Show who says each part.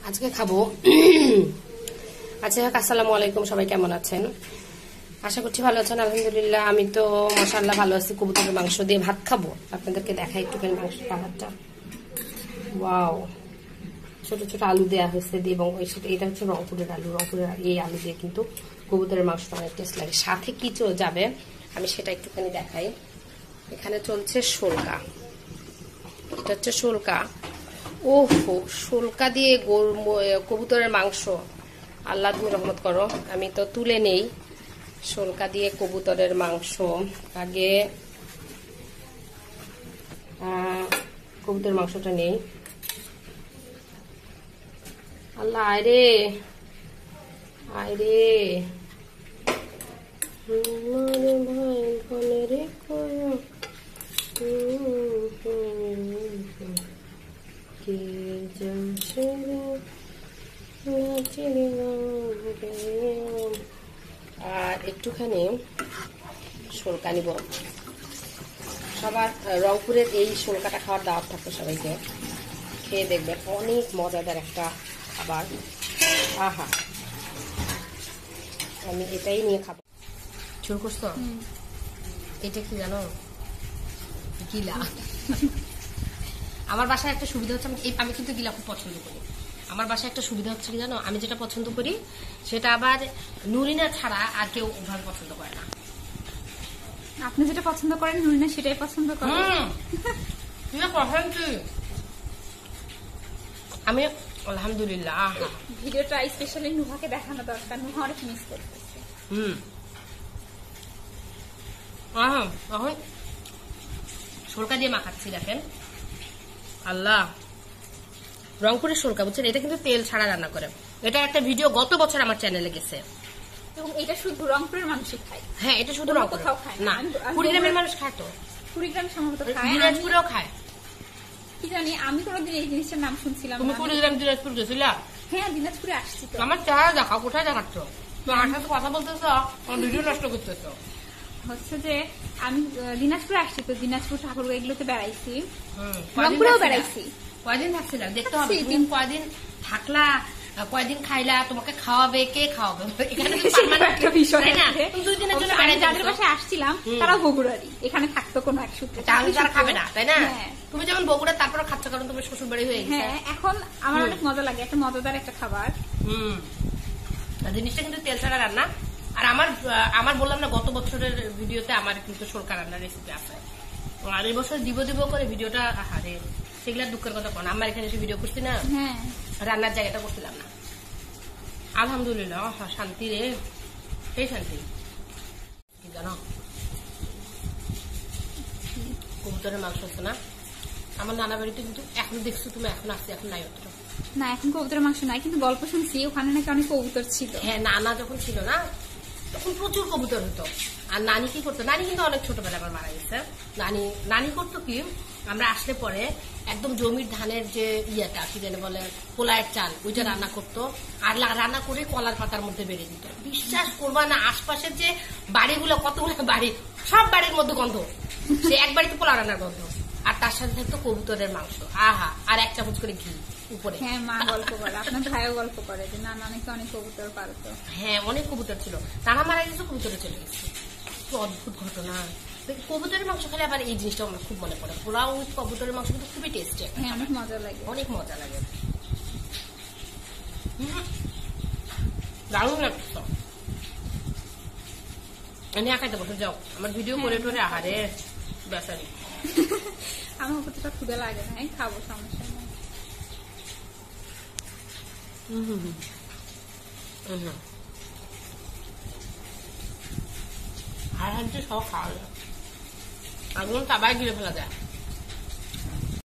Speaker 1: আজকে খাবো। আচ্ছা, আসসালামু আলাইকুম, সবাই কেমন আছেন? আশা করছি ভালো আছেন। আলহামদুলিল্লাহ, আমি তো মাশাআল্লাহ ভালো আছি। কবুতরের মাংস দিয়ে ভাত খাবো, আপনাদেরকে দেখাই একটুখানি মাংস কালারটা। ওয়াও, ছোট ছোট আলু দেওয়া হয়েছে দিয়ে, এবং এটা হচ্ছে রংপুরের আলু। রংপুরের এই আলু দিয়ে কিন্তু কবুতরের মাংসটা অনেক টেস্ট লাগে। সাথে কি যাবে আমি সেটা একটুখানি দেখাই। এখানে চলছে শোলকা, এটা হচ্ছে শোলকা। ওহো, শোলকা দিয়ে কবুতরের মাংস, আল্লাহ তুমি রহমত করো। আমি তো তুলে নেই শোলকা দিয়ে কবুতরের মাংস। আগে কবুতরের মাংসটা নেই। আল্লাহ, আয়রে আয়রে ভাই বলে রে আর একটুখানি শোলকা নিব। সবার রংপুরের এই শোলকাটা খাওয়ার দাওয়াত থাকবে সবাইকে, খেয়ে দেখবেন, অনেক মজাদার একটা খাবার। আহা, আমি এটাই নিয়ে খাবো। শুরু করছো? এটা কি জানো? গিলা। আমার বাসায় একটা সুবিধা হচ্ছে, আমি কিন্তু গিলা খুব পছন্দ করি। আমার বাসায় একটা সুবিধা হচ্ছে কি জানো, আমি যেটা পছন্দ করি সেটা আবার নুরিনা ছাড়া আর কেউ ওভাবে পছন্দ করে না।
Speaker 2: আপনি যেটা পছন্দ করেন নুরিনা সেটাই পছন্দ করেন।
Speaker 1: আমি আলহামদুলিল্লাহ।
Speaker 2: ভিডিওটা স্পেশালি নুহাকে দেখানো দরকার, নুহা অনেক মিস করতেছে।
Speaker 1: এখন শোলকা দিয়ে মাখাচ্ছি, দেখেন। আল্লাহ, রংপুরের শোলকা বুঝছেন, এটা কিন্তু তেল ছাড়া রান্না করে। এটা একটা ভিডিও গত বছর আমার চ্যানেলে গেছে,
Speaker 2: এবং এটা শুধু রংপুরের মানুষই খায়।
Speaker 1: হ্যাঁ, এটা শুধু রংপুর
Speaker 2: খায়
Speaker 1: না, কুড়িগ্রামের মানুষ খায়, তো
Speaker 2: কুড়িগ্রাম সম্ভবত খায়,
Speaker 1: দিনাজপুরেও খায়।
Speaker 2: কি জানি, আমি কোনোদিন এই জিনিসটার নাম শুনছিলাম।
Speaker 1: তুমি কুড়িগ্রাম দিনাজপুর গেছিলা?
Speaker 2: হ্যাঁ, দিনাজপুরে আসছি তো।
Speaker 1: আমার চেহারা দেখাও, কোথায় দেখাচ্ছ? তোমার সাথে কথা বলতেছ, আমার ভিডিও নষ্ট করতেছ।
Speaker 2: হচ্ছে যে আমি দিনাজপুরে আসছি তো, দিনাজপুর ঠাকুরগাঁ এগুলোতে বেড়াইছি, রংপুরেও বেড়াইছি।
Speaker 1: কয়দিন থাকছিলাম দেখতে হবে, তুমি কয়দিন থাকলা, কয়দিন খাইলা, তোমাকে খাওয়াবে কে? খাওয়াবে
Speaker 2: যাদের বাসায় আসছিলাম তারা বগুড়ারি, এখানে থাকতো কোনো এক সূত্রে,
Speaker 1: তারা খাবে না, তাই না? তুমি যেমন বগুড়া, তারপরে খাচ্ছ কারণ তুমি শ্বশুর বাড়ি হয়ে গেছে।
Speaker 2: হ্যাঁ, এখন আমার অনেক মজা লাগে, একটা মজাদার একটা খাবার।
Speaker 1: জিনিসটা কিন্তু তেল ছাড়া রান্না। আর আমার বললাম না, গত বছরের ভিডিওতে আমার কিন্তু শোলকা রান্নার রেসিপি আছে। আর এই বছর দিব করে ভিডিওটা, আহারে সেগুলা দুঃখের কথা কোন, আমার এখানে এসে ভিডিও করছি না, রান্নার জায়গাটা করছিলাম না। আলহামদুলিল্লাহ, শান্তি রে, সেই শান্তি। কি জানো, কবুতরের মাংস আছে না, আমার নানা বাড়িতে কিন্তু এখন দেখছো তুমি, এখন আসছে, এখন নাই অতটা
Speaker 2: না, এখন কবুতরের মাংস নাই, কিন্তু গল্প শুনছি ওখানে নাকি অনেক কবুতর ছিল।
Speaker 1: হ্যাঁ, নানা যখন ছিল না তখন প্রচুর কবুতর হতো। আর নানি কি করতো, নানি কিন্তু অনেক ছোটবেলা আবার মারা গেছে। নানি করতো কি, আমরা আসলে পরে একদম জমির ধানের যে ইয়েটা কি জানে বলে, পোলায়ের চাল, ওইটা রান্না করতো। আর রান্না করে কলার পাতার মধ্যে বেড়ে দিত। বিশ্বাস করবা না, আশপাশের যে বাড়িগুলো, কতগুলো বাড়ি, সব বাড়ির মধ্যে গন্ধ, সে এক বাড়িতে পোলা রান্নার গন্ধ। আর তার সাথে থাকতো কবুতরের মাংস, আহা, আর এক চামচ করে ঘি উপরে।
Speaker 2: হ্যাঁ, মা গল্প করে, আপনার ভাইও গল্প করে যে না, নানাকে অনেক কবুতর পালতো।
Speaker 1: হ্যাঁ, অনেক কবুতর ছিল, তারা মারা গেছে, কবুতরে চলে গেছে। অদ্ভুত ঘটনা। কবুতরের মাংস খেলে আবার এই জিনিসটা আমার খুব মনে পড়ে, পোলাও উইথ কবুতরের মাংস কিন্তু খুবই টেস্টি।
Speaker 2: হ্যাঁ, অনেক মজা লাগে,
Speaker 1: অনেক মজা লাগে, দারুণ লাগতো। আমি খাইতে বসে যাও, আমার ভিডিও করে টোরে, আহারে বেসারি।
Speaker 2: আমার কতটা ক্ষুদা লাগে না, খাবো, সমস্যা নেই।
Speaker 1: আর সব খাওয়া যায়, আগুন সবাই গিলে ফেলা যায়।